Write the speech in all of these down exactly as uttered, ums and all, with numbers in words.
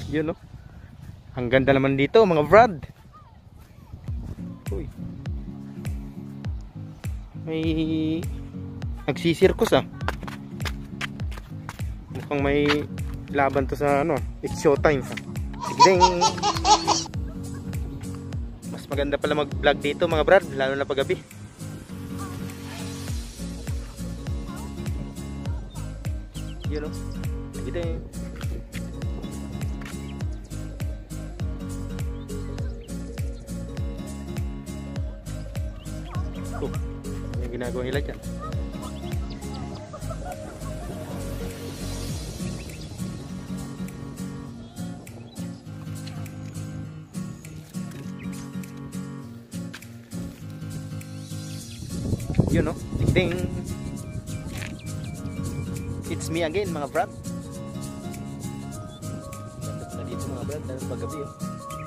Yun, no? Ang ganda naman dito, mga brad. Uy. May nagsisirkus ah. Mukhang may laban to sa ano, it's showtime. Sige. Mas maganda pala mag-vlog dito, mga brad, lalo na paggabi. Yun, no? Sige. Oh, yung ginagawa nila dyan. Yun, no? Ding! It's me again, mga brad. Dapat na dito, mga brad, dahil paggabi, oh.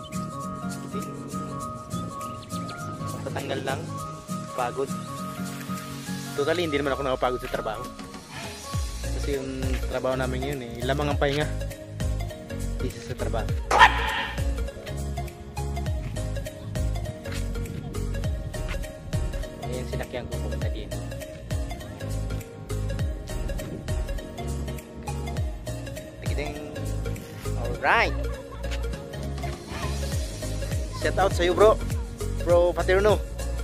Tatanggal lang. Pagod. Totally, hindi naman ako nakapagod sa trabaho. Kasi yung trabaho namin ngayon, eh, lamang ang pahinga. Isa sa trabaho. Ngayon, sinakyan ko pumunta dito. Alright. Shout out sa'yo, bro. Bro Paterno.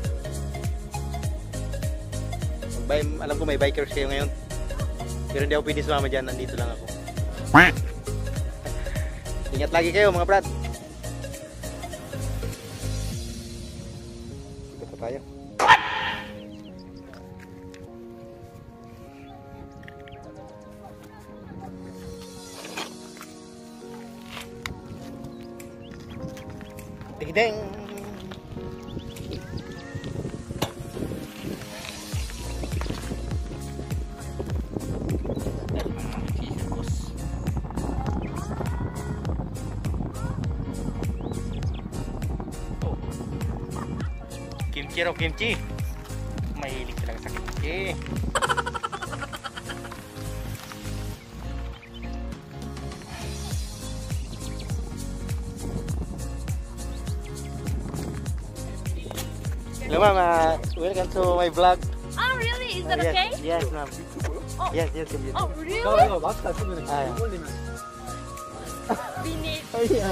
May, alam ko may bikers kayo ngayon. Pero hindi ako pwede sumama dyan. Nandito lang ako. Ingat lagi kayo, mga brad. Dito pa tayo. Ding-ding! Kimchi raw, kimchi. Mahilig talaga sa kimchi. Hello, ma'am. Uh, welcome to my vlog. Oh, really? Is that uh, yes, okay? Yes, ma'am. Oh. Yes, yes, yes. Oh, really? Ah, Binit. oh, yeah.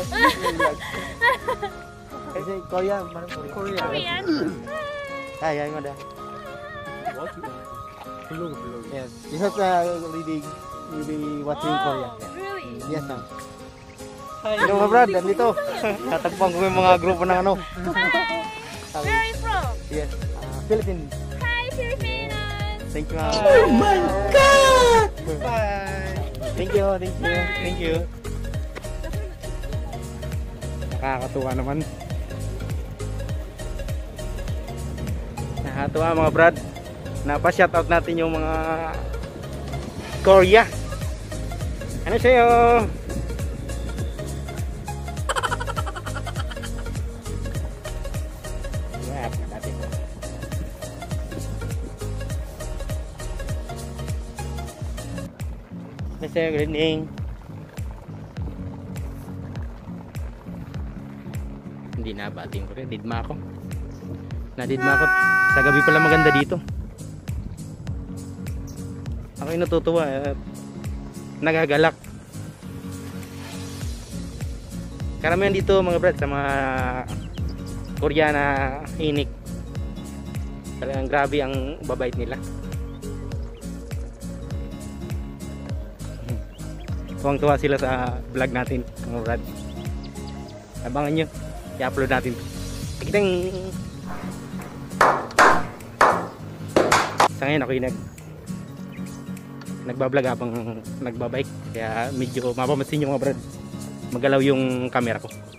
Kasi Korea, man Korea. Korean? Ah, yeah, nga dah. Yes, because uh, really, really watching Oh, Korea. really? Yes, ma'am. Hello, mga brad, nandito. Natagpang ko yung mga grupo ng ano. Hi. Where are you from? Yes, uh, Philippines. Hi, Filipinos. Thank you, ma'am. Oh my God! Bye! Thank you, thank you, thank you. Nakakatuwa naman. Nakakatuwa, mga brad. Napa-shoutout natin yung mga Korea. Ano sa'yo? Sir, good evening. Hindi na bating ko rin, didma ako. Nadidma ako. Sa gabi pala maganda dito. Ako yung natutuwa at nagagalak. Karamihan dito, mga brad, sa mga Koreana hinik. Talagang grabe ang babait nila. Tuwang-tuwa sila sa vlog natin, mga brad. Abangan nyo, i-upload natin. Kitang sa ngayon ako yung nag nagbablog habang nagbabike, kaya medyo mapapansin nyo, mga brad, magalaw yung camera ko.